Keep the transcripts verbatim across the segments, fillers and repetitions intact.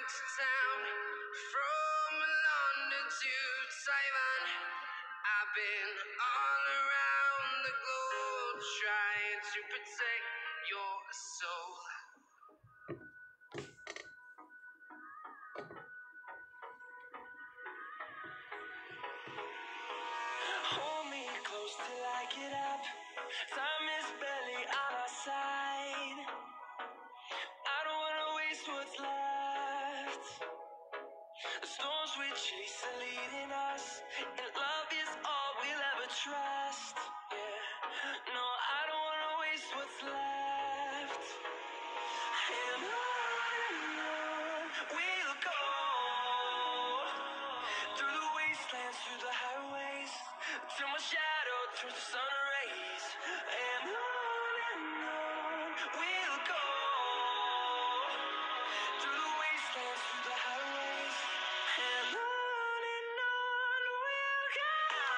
to town, from London to Taiwan. I've been all around the globe trying to protect your soul. Hold me close till I get up. Time is barely on our side. I don't wanna waste what's left. The storms we chase are leading us, and love is all we'll ever trust. Yeah, no, I don't wanna waste what's left. And on and on we'll go, through the wastelands, through the highways, till my shadow turns to sun rays. And on and on we'll go, through the wastelands, through the highways, and on and on we'll go.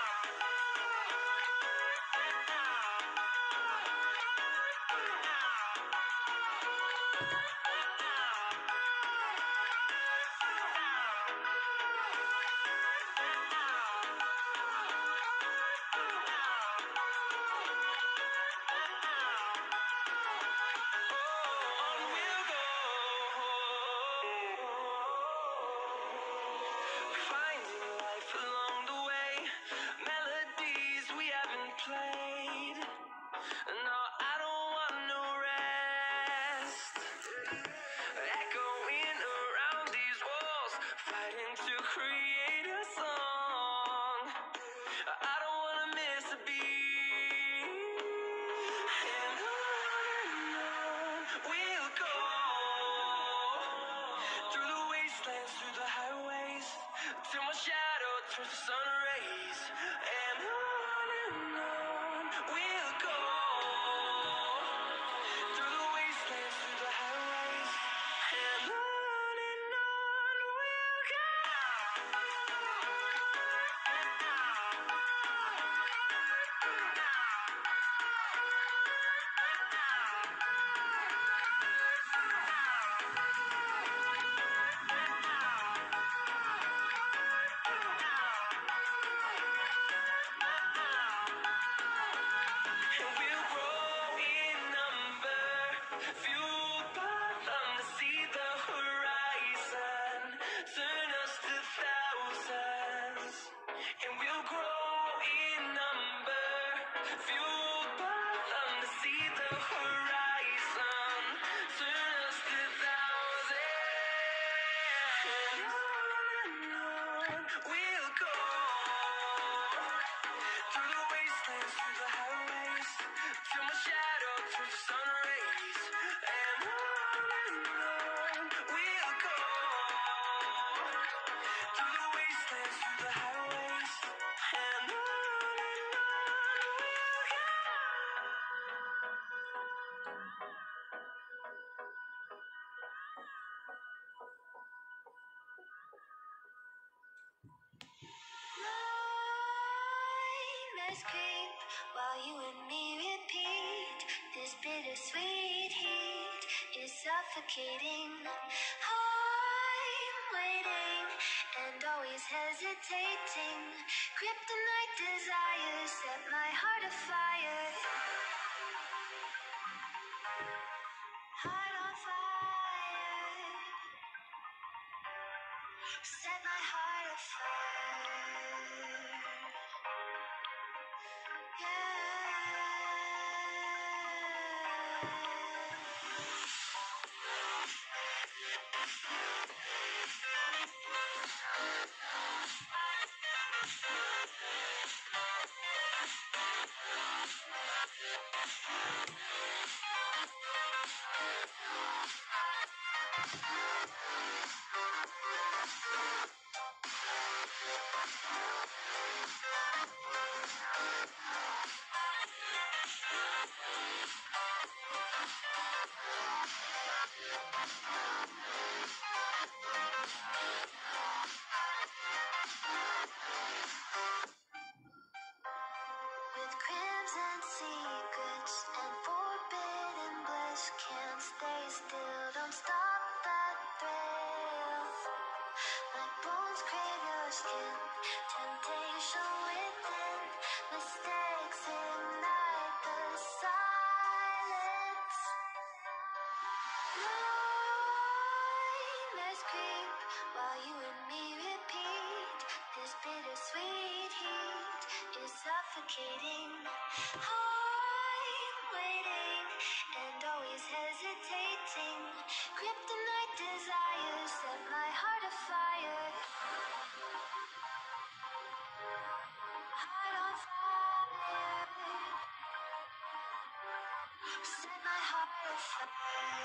Finding life along the way, melodies we haven't played. No, I don't want no rest. Echoing around these walls, fighting to create a song. I don't wanna miss a beat. And on and on we'll go, through the wastelands, through the highways, till my shadow turns to sun rays. And on and on we'll go, through the wastelands, through the highways, and on and on we'll go. And we'll grow in number, fueled by them to see the horizon, turn us to thousands. And we'll grow in number, fueled by them to see the horizon, turn us to thousands. And on and on we'll go, through the wastelands, through the highways, till my shadow turns to sun rays. And on and on we'll go, through the wastelands, through the highways, and on and on we'll go. Nightmares creep while you and me repeat. This bittersweet heat is suffocating. I'm waiting and always hesitating. Kryptonite desires set my heart afire. Heart on fire. Set my heart afire. skin. Temptation within, mistakes ignite the silence. Nightmares creep while you and me repeat. This bittersweet heat is suffocating. I'm waiting and always hesitating. Kryptonite desires set my heart afire. Heart on fire. Set my heart afire.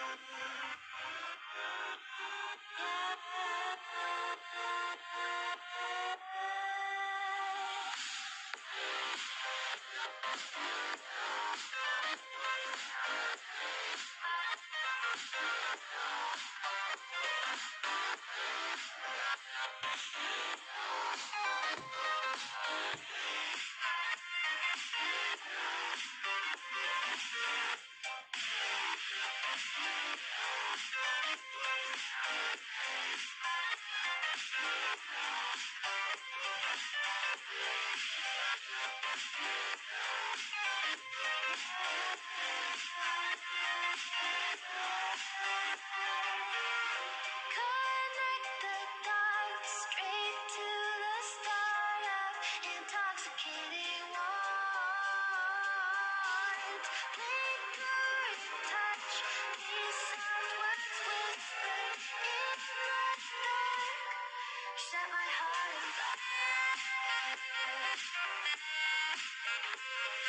Connect the dots straight to the start of intoxicating want. Lingering touch, these soft words whispered in the dark. Set my heart on fire.